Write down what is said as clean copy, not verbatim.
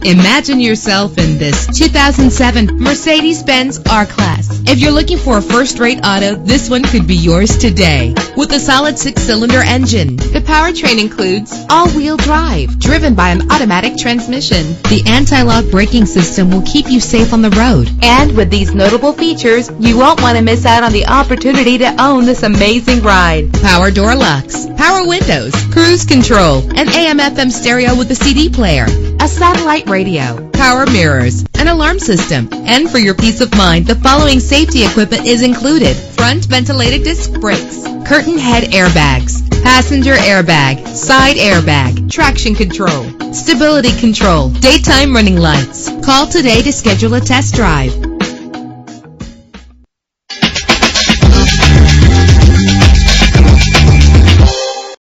Imagine yourself in this 2007 Mercedes-Benz R-Class. If you're looking for a first-rate auto, this one could be yours today. With a solid 6-cylinder engine, the powertrain includes all-wheel drive, driven by an automatic transmission. The anti-lock braking system will keep you safe on the road. And with these notable features, you won't want to miss out on the opportunity to own this amazing ride. Power door locks, power windows, cruise control, an AM/FM stereo with a CD player, a satellite radio, power mirrors, an alarm system. And for your peace of mind, the following safety equipment is included: front ventilated disc brakes, curtain head airbags, passenger airbag, side airbag, traction control, stability control, daytime running lights. Call today to schedule a test drive.